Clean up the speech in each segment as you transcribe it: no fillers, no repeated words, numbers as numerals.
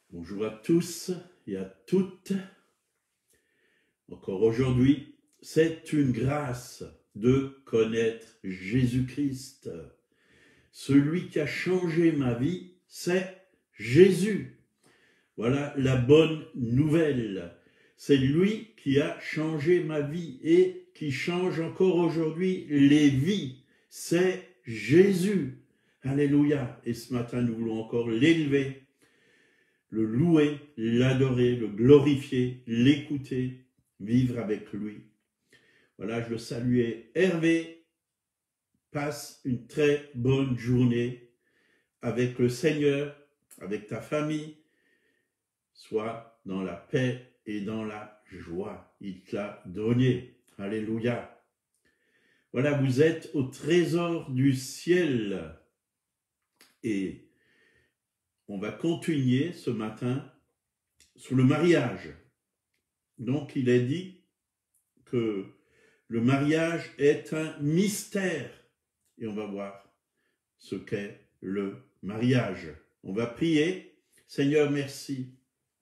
Bonjour à tous et à toutes. Encore aujourd'hui, c'est une grâce de connaître Jésus-Christ. Celui qui a changé ma vie, c'est Jésus. Voilà la bonne nouvelle. C'est lui qui a changé ma vie et qui change encore aujourd'hui les vies. C'est Jésus. Alléluia. Et ce matin, nous voulons encore l'élever, le louer, l'adorer, le glorifier, l'écouter, vivre avec lui. Voilà, je veux saluer Hervé. Passe une très bonne journée avec le Seigneur, avec ta famille. Sois dans la paix et dans la joie. Il te l'a donné. Alléluia. Voilà, vous êtes au trésor du ciel. Et on va continuer ce matin sur le mariage. Donc, il est dit que le mariage est un mystère. Et on va voir ce qu'est le mariage. On va prier. Seigneur, merci.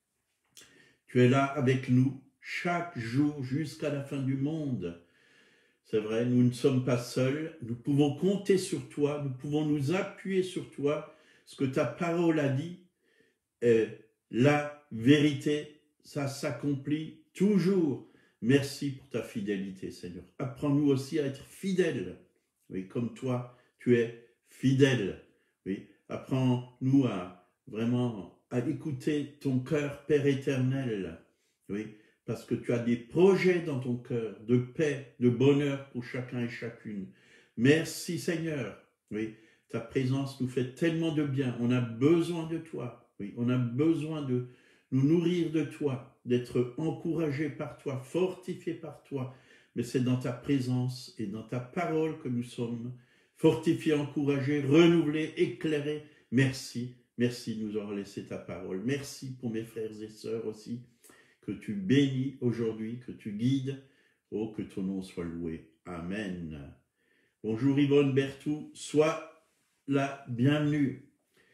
Tu es là avec nous chaque jour jusqu'à la fin du monde. C'est vrai, nous ne sommes pas seuls. Nous pouvons compter sur toi. Nous pouvons nous appuyer sur toi. Ce que ta parole a dit est la vérité. Ça s'accomplit toujours. Merci pour ta fidélité, Seigneur. Apprends-nous aussi à être fidèles. Oui, comme toi, tu es fidèle. Oui, apprends-nous à vraiment à écouter ton cœur, Père éternel. Oui, parce que tu as des projets dans ton cœur de paix, de bonheur pour chacun et chacune. Merci, Seigneur. Oui, ta présence nous fait tellement de bien. On a besoin de toi. Oui, on a besoin de nous nourrir de toi, d'être encouragés par toi, fortifiés par toi. Mais c'est dans ta présence et dans ta parole que nous sommes fortifiés, encouragés, renouvelés, éclairés. Merci, merci de nous avoir laissé ta parole. Merci pour mes frères et sœurs aussi, que tu bénis aujourd'hui, que tu guides. Oh, que ton nom soit loué. Amen. Bonjour Yvonne Berthou, sois la bienvenue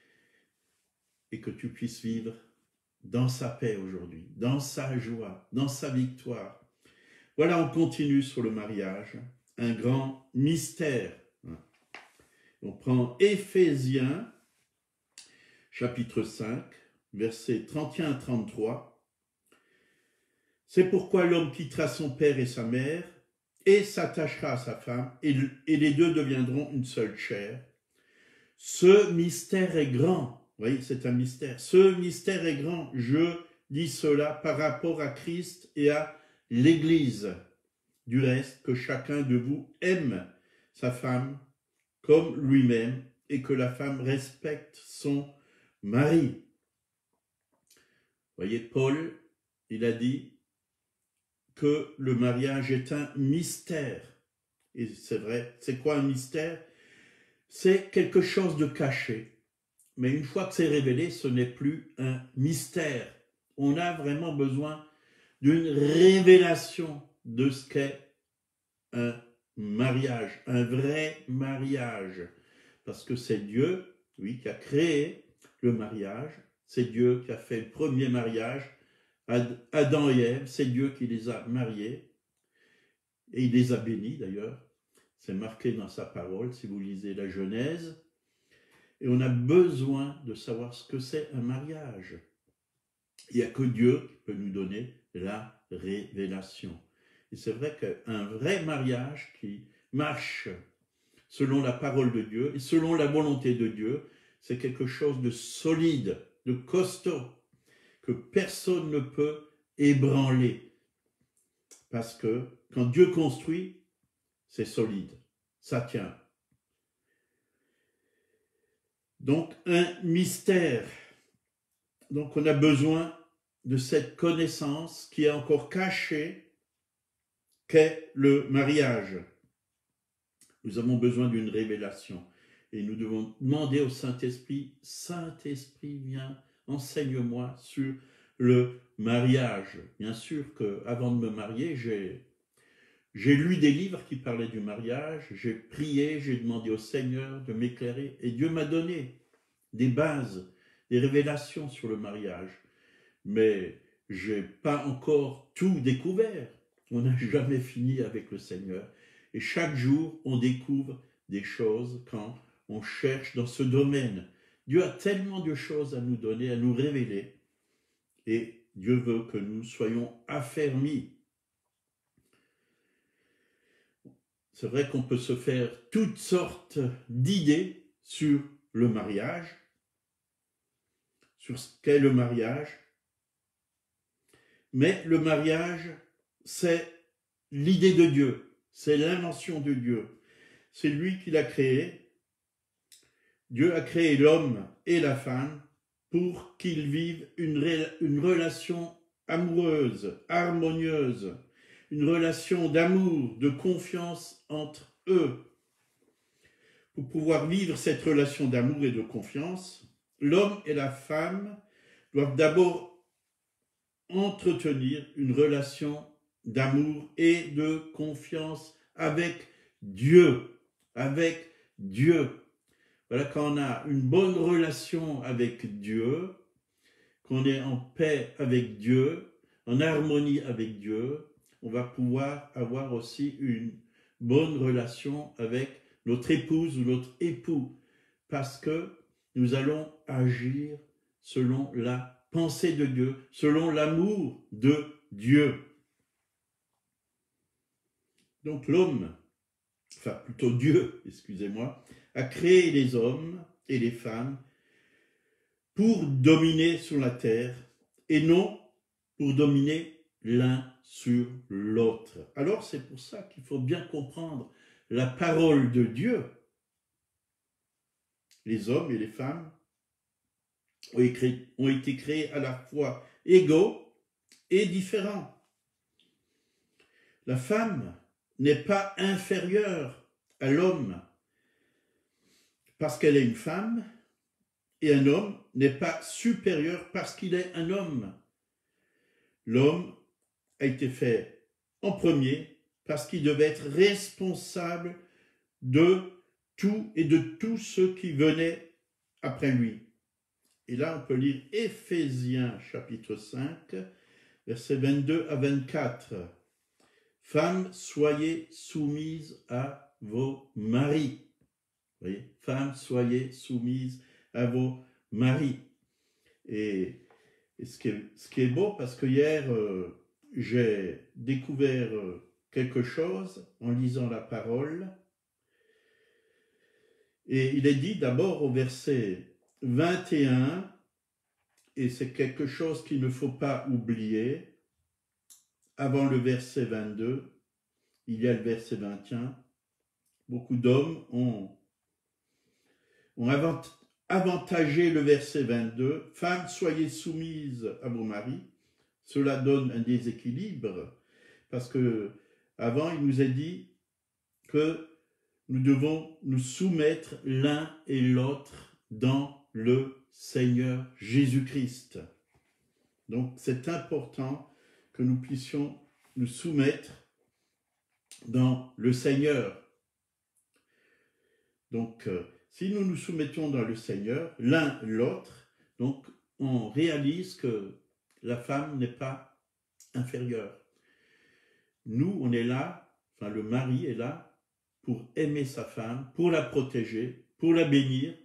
et que tu puisses vivre dans sa paix aujourd'hui, dans sa joie, dans sa victoire. Voilà, on continue sur le mariage, un grand mystère. On prend Éphésiens, chapitre 5, versets 31 à 33. C'est pourquoi l'homme quittera son père et sa mère et s'attachera à sa femme, et les deux deviendront une seule chair. Ce mystère est grand. Vous voyez, c'est un mystère. Ce mystère est grand. Je dis cela par rapport à Christ et à l'Église. Du reste, que chacun de vous aime sa femme comme lui-même et que la femme respecte son mari. Vous voyez, Paul, il a dit que le mariage est un mystère. Et c'est vrai, c'est quoi un mystère? C'est quelque chose de caché. Mais une fois que c'est révélé, ce n'est plus un mystère. On a vraiment besoin d'une révélation de ce qu'est un mariage, un vrai mariage. Parce que c'est Dieu, oui, qui a créé le mariage. C'est Dieu qui a fait le premier mariage. Adam et Ève, c'est Dieu qui les a mariés. Et il les a bénis d'ailleurs. C'est marqué dans sa parole, si vous lisez la Genèse. Et on a besoin de savoir ce que c'est un mariage. Il n'y a que Dieu qui peut nous donner la révélation. Et c'est vrai qu'un vrai mariage qui marche selon la parole de Dieu et selon la volonté de Dieu, c'est quelque chose de solide, de costaud, que personne ne peut ébranler. Parce que quand Dieu construit, c'est solide, ça tient. Donc, un mystère. Donc, on a besoin de cette connaissance qui est encore cachée, qu'est le mariage. Nous avons besoin d'une révélation. Et nous devons demander au Saint-Esprit, Saint-Esprit, viens, enseigne-moi sur le mariage. Bien sûr qu'avant de me marier, j'ai lu des livres qui parlaient du mariage, j'ai prié, j'ai demandé au Seigneur de m'éclairer et Dieu m'a donné des bases, des révélations sur le mariage. mais je n'ai pas encore tout découvert. On n'a jamais fini avec le Seigneur. Et chaque jour, on découvre des choses quand on cherche dans ce domaine. Dieu a tellement de choses à nous donner, à nous révéler. Et Dieu veut que nous soyons affermis. C'est vrai qu'on peut se faire toutes sortes d'idées sur le mariage, sur ce qu'est le mariage. Mais le mariage, c'est l'idée de Dieu, c'est l'invention de Dieu. C'est lui qui l'a créé. Dieu a créé l'homme et la femme pour qu'ils vivent une relation amoureuse, harmonieuse, une relation d'amour, de confiance entre eux. Pour pouvoir vivre cette relation d'amour et de confiance, l'homme et la femme doivent d'abord entretenir une relation d'amour et de confiance avec Dieu. Avec Dieu. Voilà, quand on a une bonne relation avec Dieu, qu'on est en paix avec Dieu, en harmonie avec Dieu, on va pouvoir avoir aussi une bonne relation avec notre épouse ou notre époux, parce que nous allons agir selon la pensée de Dieu, selon l'amour de Dieu. Donc l'homme, enfin plutôt Dieu, excusez-moi, a créé les hommes et les femmes pour dominer sur la terre et non pour dominer l'un sur l'autre. Alors c'est pour ça qu'il faut bien comprendre la parole de Dieu. Les hommes et les femmes ont été créés à la fois égaux et différents. La femme n'est pas inférieure à l'homme parce qu'elle est une femme, et un homme n'est pas supérieur parce qu'il est un homme. L'homme a été fait en premier parce qu'il devait être responsable de tout et de tous ceux qui venaient après lui. Et là, on peut lire Éphésiens chapitre 5, versets 22 à 24. Femmes, soyez soumises à vos maris. Vous voyez, femmes, soyez soumises à vos maris. Et ce qui est beau, parce que hier, j'ai découvert quelque chose en lisant la parole. Et il est dit d'abord au verset 21, et c'est quelque chose qu'il ne faut pas oublier, avant le verset 22, il y a le verset 21. Beaucoup d'hommes ont avantagé le verset 22. Femmes, soyez soumises à vos maris. Cela donne un déséquilibre, parce que avant il nous est dit que nous devons nous soumettre l'un et l'autre dans le Seigneur Jésus-Christ. Donc c'est important que nous puissions nous soumettre dans le Seigneur. Donc si nous nous soumettons dans le Seigneur, l'un l'autre, donc on réalise que la femme n'est pas inférieure. Nous, on est là, enfin le mari est là pour aimer sa femme, pour la protéger, pour la bénir,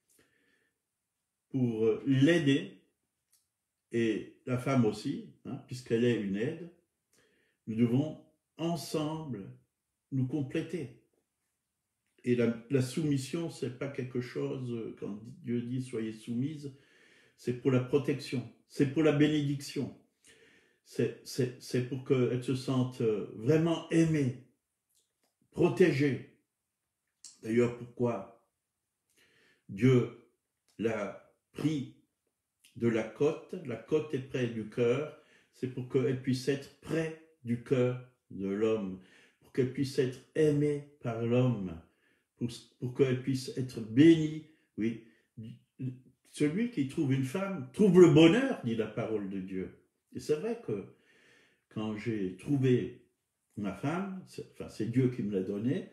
pour l'aider, et la femme aussi, puisqu'elle est une aide. Nous devons ensemble nous compléter. Et la soumission, ce n'est pas quelque chose, quand Dieu dit « soyez soumises », c'est pour la protection, c'est pour la bénédiction. C'est pour qu'elles se sentent vraiment aimées, protégées. D'ailleurs, pourquoi Dieu l'a pris de la côte est près du cœur, c'est pour qu'elle puisse être près du cœur de l'homme, pour qu'elle puisse être aimée par l'homme, pour qu'elle puisse être bénie. Oui, celui qui trouve une femme trouve le bonheur, dit la parole de Dieu. Et c'est vrai que quand j'ai trouvé ma femme, c'est Dieu qui me l'a donnée,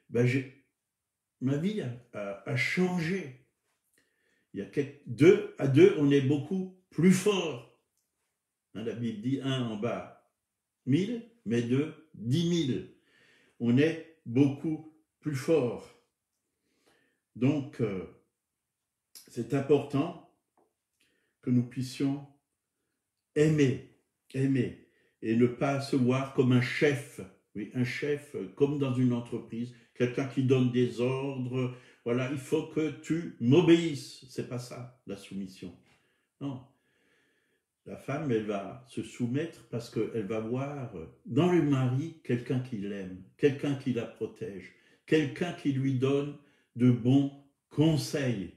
ma vie a changé. Il y a à deux, on est beaucoup plus fort. La Bible dit 1 en bas 1000, mais 2 10 000. On est beaucoup plus fort. Donc, c'est important que nous puissions aimer, et ne pas se voir comme un chef. Oui, un chef comme dans une entreprise, quelqu'un qui donne des ordres. Voilà, il faut que tu m'obéisses. C'est pas ça, la soumission. Non. La femme, elle va se soumettre parce qu'elle va voir dans le mari quelqu'un qui l'aime, quelqu'un qui la protège, quelqu'un qui lui donne de bons conseils,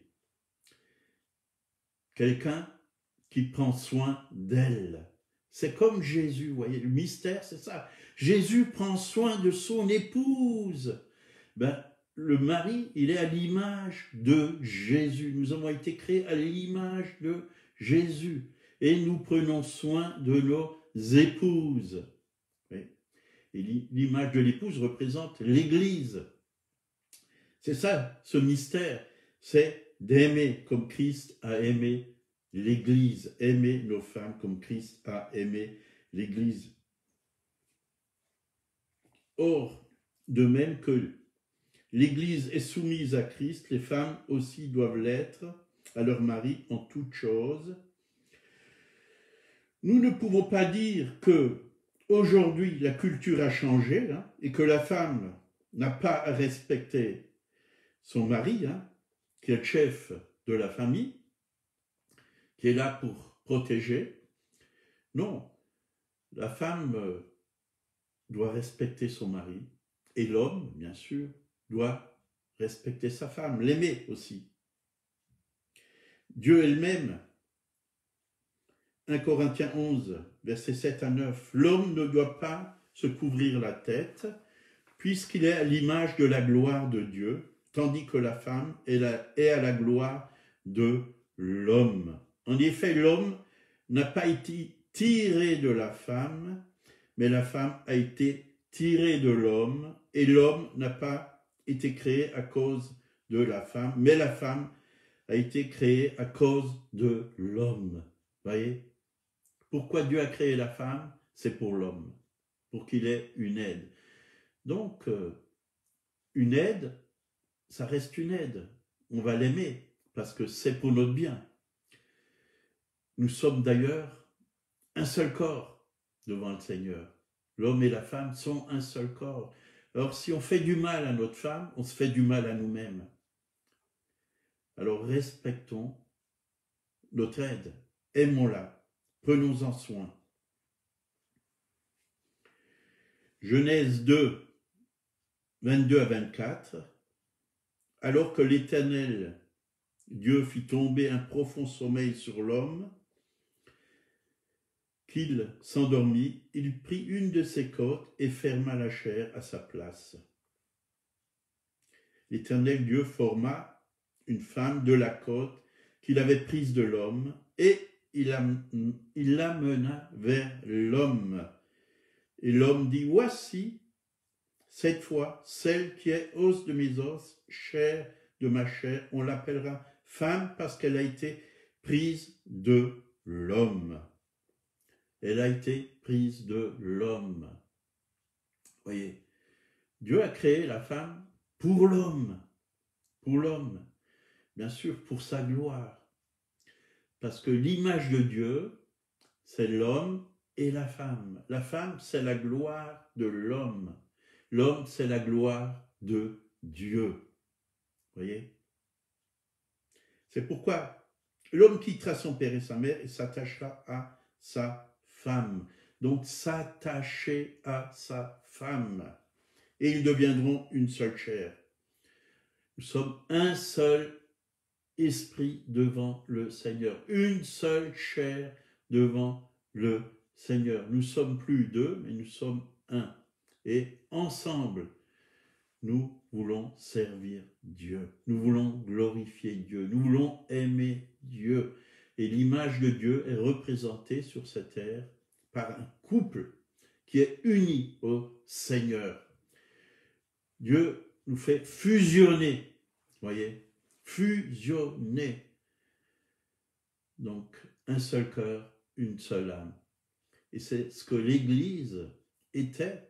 quelqu'un qui prend soin d'elle. C'est comme Jésus, vous voyez, le mystère, c'est ça. Jésus prend soin de son épouse. Le mari, il est à l'image de Jésus. Nous avons été créés à l'image de Jésus. Et nous prenons soin de nos épouses. Oui. Et l'image de l'épouse représente l'Église. C'est ça, ce mystère. C'est d'aimer comme Christ a aimé l'Église. Aimer nos femmes comme Christ a aimé l'Église. Or, de même que l'Église est soumise à Christ, les femmes aussi doivent l'être à leur mari en toutes choses. Nous ne pouvons pas dire que aujourd'hui la culture a changé et que la femme n'a pas à respecter son mari, qui est le chef de la famille, qui est là pour protéger. Non, la femme doit respecter son mari et l'homme, bien sûr, doit respecter sa femme, l'aimer aussi. Dieu elle-même, 1 Corinthiens 11, versets 7 à 9, l'homme ne doit pas se couvrir la tête, puisqu'il est à l'image de la gloire de Dieu, tandis que la femme est à la gloire de l'homme. En effet, l'homme n'a pas été tiré de la femme, mais la femme a été tirée de l'homme, et l'homme n'a pas été créé à cause de la femme, mais la femme a été créée à cause de l'homme. Voyez ? Pourquoi Dieu a créé la femme? C'est pour l'homme, pour qu'il ait une aide. Donc, une aide, ça reste une aide. On va l'aimer, parce que c'est pour notre bien. Nous sommes d'ailleurs un seul corps devant le Seigneur. L'homme et la femme sont un seul corps. Alors, si on fait du mal à notre femme, on se fait du mal à nous-mêmes. Alors, respectons notre aide, aimons-la. Prenons-en soin. Genèse 2, 22 à 24. Alors que l'Éternel, Dieu, fit tomber un profond sommeil sur l'homme, qu'il s'endormit, il prit une de ses côtes et ferma la chair à sa place. L'Éternel Dieu forma une femme de la côte qu'il avait prise de l'homme et il l'amena vers l'homme. Et l'homme dit, voici, cette fois, celle qui est os de mes os, chair de ma chair, on l'appellera femme parce qu'elle a été prise de l'homme. Elle a été prise de l'homme. Voyez, Dieu a créé la femme pour l'homme, bien sûr pour sa gloire. Parce que l'image de Dieu, c'est l'homme et la femme. La femme, c'est la gloire de l'homme. L'homme, c'est la gloire de Dieu. Voyez? C'est pourquoi l'homme quittera son père et sa mère et s'attachera à sa femme. Donc, s'attacher à sa femme. Et ils deviendront une seule chair. Nous sommes un seul esprit devant le Seigneur. Une seule chair devant le Seigneur. Nous sommes plus deux, mais nous sommes un. Et ensemble, nous voulons servir Dieu. Nous voulons glorifier Dieu. Nous voulons aimer Dieu. Et l'image de Dieu est représentée sur cette terre par un couple qui est uni au Seigneur. Dieu nous fait fusionner, voyez, fusionner. Donc, un seul cœur, une seule âme. Et c'est ce que l'Église était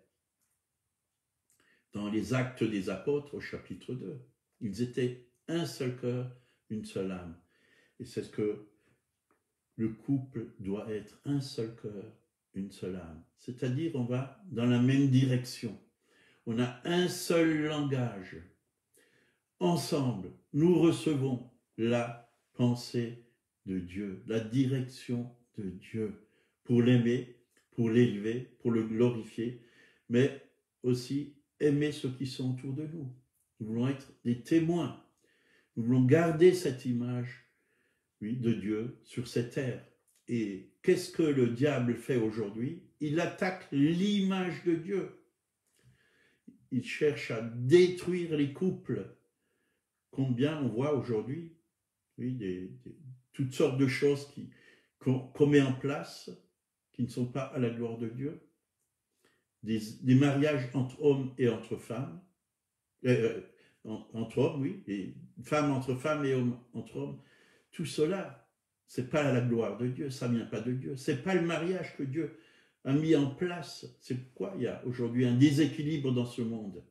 dans les Actes des Apôtres au chapitre 2. Ils étaient un seul cœur, une seule âme. Et c'est ce que le couple doit être, un seul cœur, une seule âme. C'est-à-dire, on va dans la même direction. On a un seul langage. Ensemble, nous recevons la pensée de Dieu, la direction de Dieu, pour l'aimer, pour l'élever, pour le glorifier, mais aussi aimer ceux qui sont autour de nous. Nous voulons être des témoins. Nous voulons garder cette image, oui, de Dieu sur cette terre. Et qu'est-ce que le diable fait aujourd'hui? Il attaque l'image de Dieu. Il cherche à détruire les couples. Combien on voit aujourd'hui, oui, toutes sortes de choses qu'on met en place, qui ne sont pas à la gloire de Dieu. Des mariages entre hommes et entre femmes, entre hommes, oui, et femmes entre femmes et hommes entre hommes. Tout cela, c'est pas à la gloire de Dieu, ça vient pas de Dieu. C'est pas le mariage que Dieu a mis en place. C'est pourquoi il y a aujourd'hui un déséquilibre dans ce monde.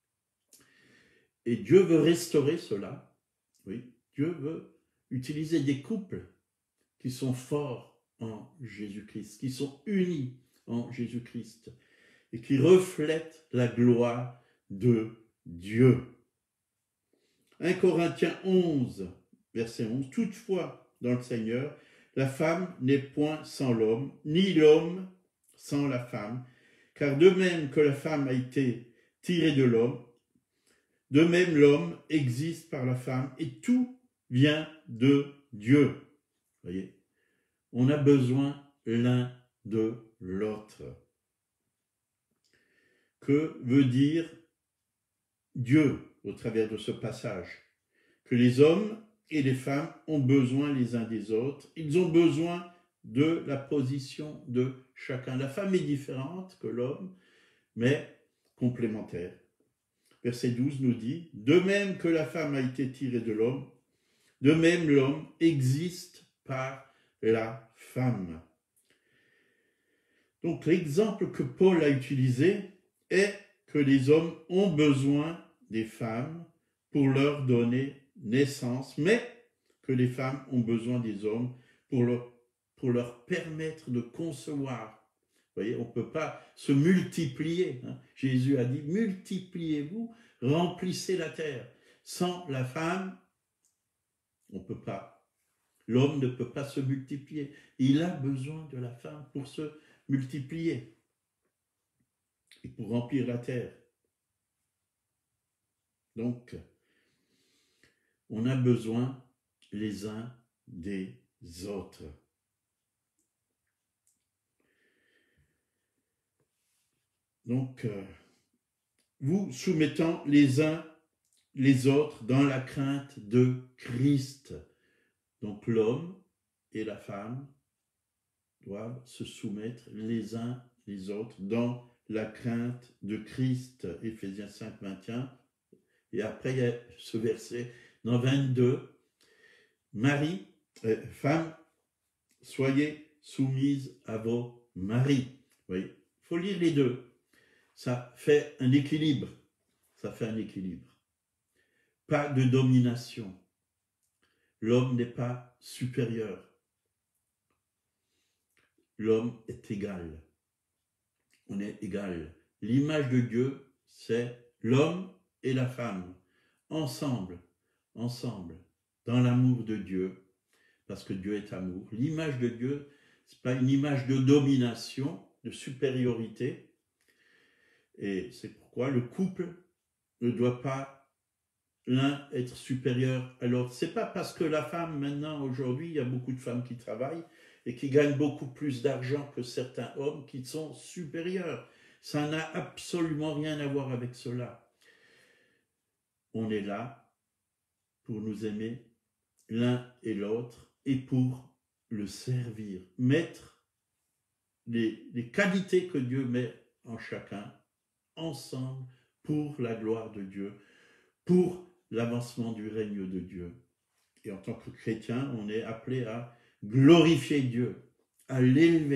Et Dieu veut restaurer cela. Oui, Dieu veut utiliser des couples qui sont forts en Jésus-Christ, qui sont unis en Jésus-Christ et qui reflètent la gloire de Dieu. 1 Corinthiens 11, verset 11, « Toutefois, dans le Seigneur, la femme n'est point sans l'homme, ni l'homme sans la femme, car de même que la femme a été tirée de l'homme, de même l'homme existe par la femme, et tout vient de Dieu. » Voyez, on a besoin l'un de l'autre. Que veut dire Dieu au travers de ce passage? Que les hommes et les femmes ont besoin les uns des autres. Ils ont besoin de la position de chacun. La femme est différente que l'homme, mais complémentaire. Verset 12 nous dit, « De même que la femme a été tirée de l'homme, de même l'homme existe par la femme. » Donc l'exemple que Paul a utilisé est que les hommes ont besoin des femmes pour leur donner naissance, mais que les femmes ont besoin des hommes pour leur permettre de concevoir. Vous voyez, on ne peut pas se multiplier. Hein. Jésus a dit, multipliez-vous, remplissez la terre. Sans la femme, on ne peut pas. L'homme ne peut pas se multiplier. Il a besoin de la femme pour se multiplier et pour remplir la terre. Donc, on a besoin les uns des autres. Donc, vous soumettant les uns les autres dans la crainte de Christ. Donc, l'homme et la femme doivent se soumettre les uns les autres dans la crainte de Christ. Éphésiens 5, 21. Et après, il y a ce verset dans 22. Femmes, soyez soumises à vos maris. Oui, il faut lire les deux. Ça fait un équilibre. Ça fait un équilibre. Pas de domination. L'homme n'est pas supérieur. L'homme est égal. On est égal. L'image de Dieu, c'est l'homme et la femme, ensemble, dans l'amour de Dieu, parce que Dieu est amour. L'image de Dieu, ce n'est pas une image de domination, de supériorité, et c'est pourquoi le couple ne doit pas l'un être supérieur à l'autre. Ce n'est pas parce que la femme, maintenant, aujourd'hui, il y a beaucoup de femmes qui travaillent et qui gagnent beaucoup plus d'argent que certains hommes qui sont supérieurs. Ça n'a absolument rien à voir avec cela. On est là pour nous aimer l'un et l'autre et pour le servir. Mettre les qualités que Dieu met en chacun ensemble pour la gloire de Dieu, pour l'avancement du règne de Dieu. Et en tant que chrétien, on est appelé à glorifier Dieu, à l'élever,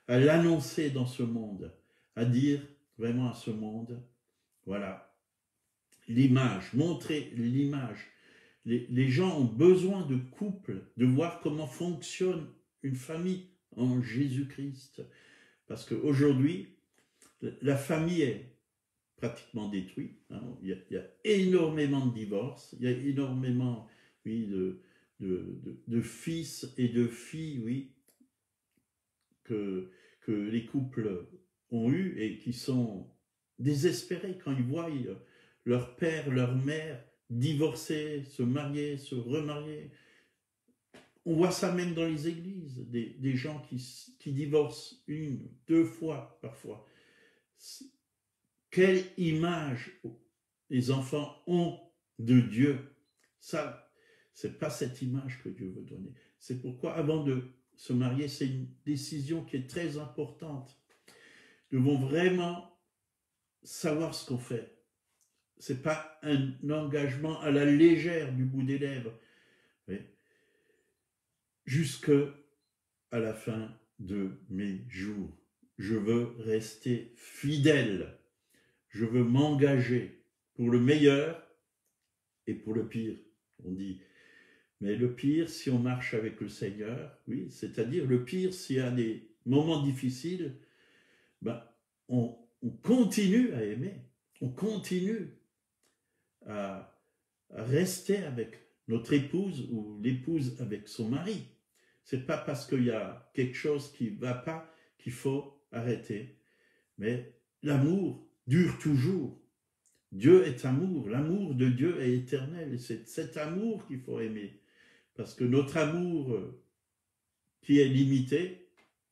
à l'annoncer dans ce monde, à dire vraiment à ce monde, voilà, l'image, montrer l'image. Les gens ont besoin de couple, de voir comment fonctionne une famille en Jésus-Christ. Parce qu'aujourd'hui, la famille est pratiquement détruite. Hein. Il y a énormément de divorces, il y a énormément, oui, de fils et de filles, oui, que les couples ont eu et qui sont désespérés quand ils voient leur père, leur mère divorcer, se marier, se remarier. On voit ça même dans les églises, des gens qui divorcent une, deux fois parfois. Quelle image les enfants ont de Dieu? Ça, c'est pas cette image que Dieu veut donner. C'est pourquoi avant de se marier, c'est une décision qui est très importante. Nous devons vraiment savoir ce qu'on fait. Ce n'est pas un engagement à la légère du bout des lèvres. Oui. Jusque à la fin de mes jours. Je veux rester fidèle. Je veux m'engager pour le meilleur et pour le pire. On dit, mais le pire, si on marche avec le Seigneur, oui, c'est-à-dire le pire, s'il y a des moments difficiles, ben, on continue à aimer, on continue à rester avec notre épouse ou l'épouse avec son mari. C'est pas parce qu'il y a quelque chose qui ne va pas qu'il faut arrêter, mais l'amour dure toujours. Dieu est amour, l'amour de Dieu est éternel et c'est cet amour qu'il faut aimer. Parce que notre amour qui est limité,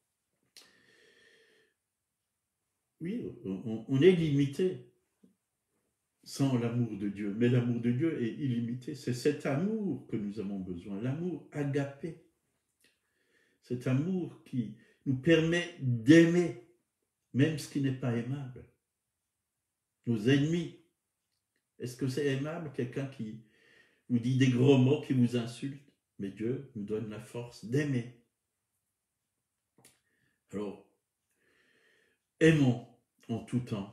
oui, on est limité sans l'amour de Dieu, mais l'amour de Dieu est illimité. C'est cet amour que nous avons besoin, l'amour agapé. Cet amour qui nous permet d'aimer même ce qui n'est pas aimable. Nos ennemis, est-ce que c'est aimable quelqu'un qui vous dit des gros mots, qui vous insulte? Mais Dieu nous donne la force d'aimer. Alors, aimons en tout temps.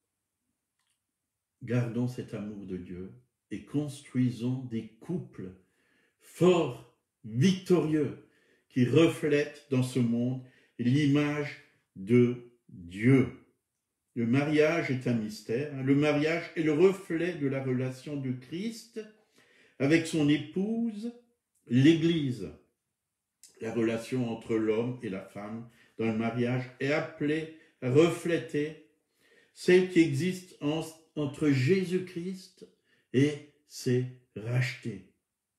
Gardons cet amour de Dieu et construisons des couples forts, victorieux, qui reflètent dans ce monde l'image de Dieu. Le mariage est un mystère. Le mariage est le reflet de la relation de Christ avec son épouse, l'Église. La relation entre l'homme et la femme dans le mariage est appelée à refléter celle qui existe entre Jésus-Christ et ses rachetés.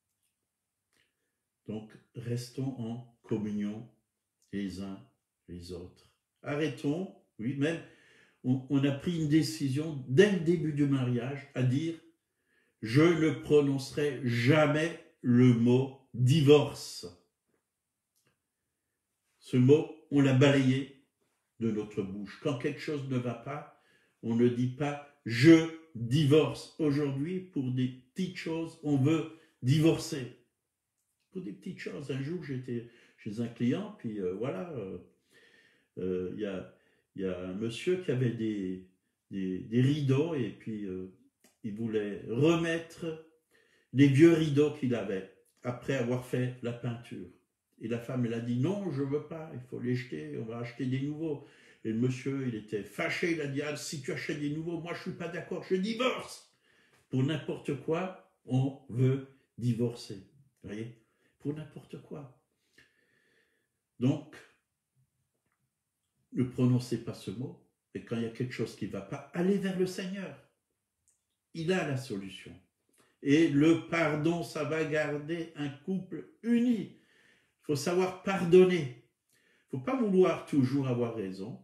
Donc, restons en communion les uns les autres. Arrêtons, oui, même, on a pris une décision dès le début du mariage à dire « Je ne prononcerai jamais le mot divorce ». Ce mot, on l'a balayé de notre bouche. Quand quelque chose ne va pas, on ne dit pas « je divorce ». Aujourd'hui, pour des petites choses, on veut divorcer. Pour des petites choses. Un jour, j'étais chez un client, puis voilà, il y a un monsieur qui avait des rideaux, et puis il voulait remettre les vieux rideaux qu'il avait, après avoir fait la peinture. Et la femme, elle a dit, non, je ne veux pas, il faut les jeter, on va acheter des nouveaux. Et le monsieur, il était fâché, il a dit, ah, si tu achètes des nouveaux, moi je ne suis pas d'accord, je divorce. Pour n'importe quoi, on veut divorcer. Vous voyez? Pour n'importe quoi. Donc, ne prononcez pas ce mot, et quand il y a quelque chose qui ne va pas, allez vers le Seigneur. Il a la solution. Et le pardon, ça va garder un couple uni. Il faut savoir pardonner. Il ne faut pas vouloir toujours avoir raison.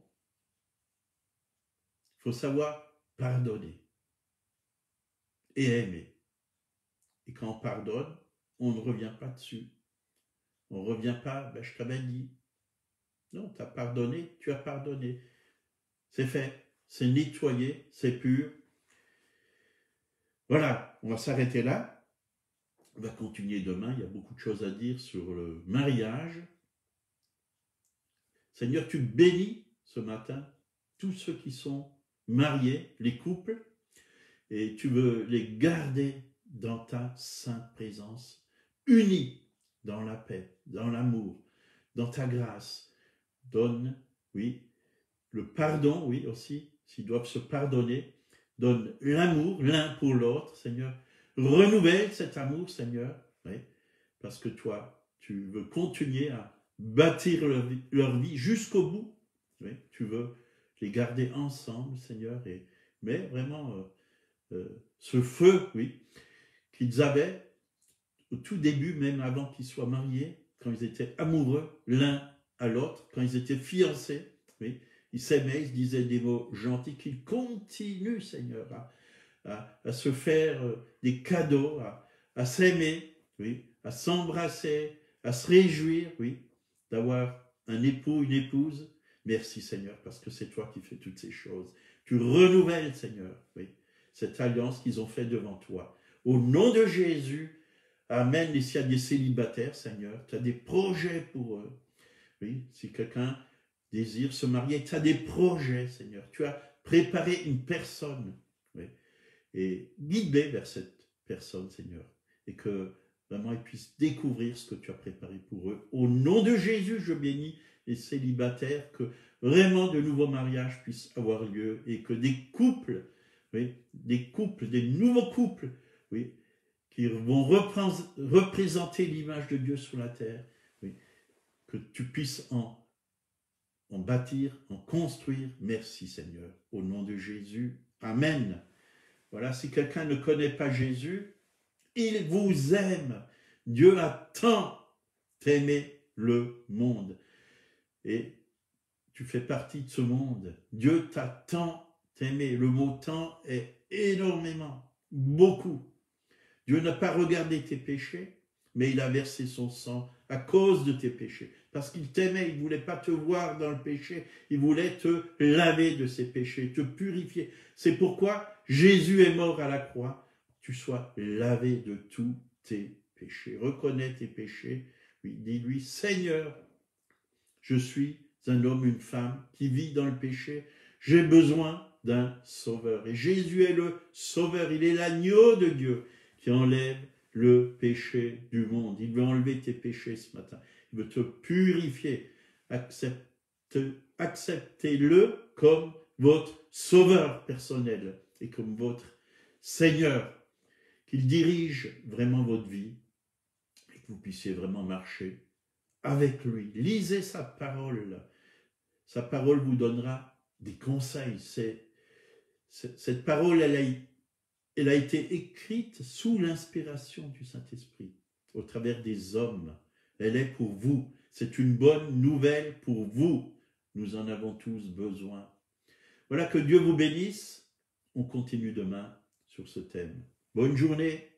Il faut savoir pardonner et aimer. Et quand on pardonne, on ne revient pas dessus. On ne revient pas, ben, je t'avais dit. Non, tu as pardonné, tu as pardonné. C'est fait, c'est nettoyé, c'est pur. Voilà, on va s'arrêter là. On va continuer demain, il y a beaucoup de choses à dire sur le mariage. Seigneur, tu bénis ce matin tous ceux qui sont mariés, les couples, et tu veux les garder dans ta sainte présence, unis dans la paix, dans l'amour, dans ta grâce. Donne, oui, le pardon, oui, aussi, s'ils doivent se pardonner. Donne l'amour l'un pour l'autre, Seigneur. Renouvelle cet amour, Seigneur, oui, parce que toi, tu veux continuer à bâtir leur vie jusqu'au bout. Oui, tu veux les garder ensemble, Seigneur, mais vraiment ce feu, oui, qu'ils avaient au tout début, même avant qu'ils soient mariés, quand ils étaient amoureux l'un à l'autre, quand ils étaient fiancés, oui, ils s'aimaient, ils se disaient des mots gentils, qu'ils continuent, Seigneur, à se faire des cadeaux, à s'aimer, oui, à s'embrasser, à se réjouir, oui, d'avoir un époux, une épouse. Merci, Seigneur, parce que c'est toi qui fais toutes ces choses. Tu renouvelles, Seigneur, oui, cette alliance qu'ils ont faite devant toi. Au nom de Jésus, amen. Et s'il y a des célibataires, Seigneur, tu as des projets pour eux. Oui, si quelqu'un désire se marier, tu as des projets, Seigneur. Tu as préparé une personne, oui, et guide-les vers cette personne, Seigneur, et que vraiment ils puissent découvrir ce que tu as préparé pour eux. Au nom de Jésus, je bénis les célibataires, que vraiment de nouveaux mariages puissent avoir lieu et que des couples, oui, des nouveaux couples, oui, qui vont représenter l'image de Dieu sur la terre, oui, que tu puisses en bâtir, en construire. Merci, Seigneur, au nom de Jésus. Amen. Voilà, si quelqu'un ne connaît pas Jésus, il vous aime. Dieu a tant aimé le monde. Et tu fais partie de ce monde. Dieu t'a tant aimé. Le mot tant est énormément, beaucoup. Dieu n'a pas regardé tes péchés, mais il a versé son sang à cause de tes péchés. Parce qu'il t'aimait, il ne voulait pas te voir dans le péché, il voulait te laver de ses péchés, te purifier. C'est pourquoi Jésus est mort à la croix, tu sois lavé de tous tes péchés. Reconnais tes péchés, oui, dis-lui, Seigneur, je suis un homme, une femme qui vit dans le péché, j'ai besoin d'un sauveur. Et Jésus est le sauveur, il est l'agneau de Dieu qui enlève le péché du monde. Il veut enlever tes péchés ce matin. Il veut te purifier. Acceptez-le comme votre sauveur personnel et comme votre Seigneur. Qu'il dirige vraiment votre vie et que vous puissiez vraiment marcher avec lui. Lisez sa parole. Sa parole vous donnera des conseils. Cette parole, elle a été écrite sous l'inspiration du Saint-Esprit, au travers des hommes. Elle est pour vous. C'est une bonne nouvelle pour vous. Nous en avons tous besoin. Voilà, que Dieu vous bénisse. On continue demain sur ce thème. Bonne journée.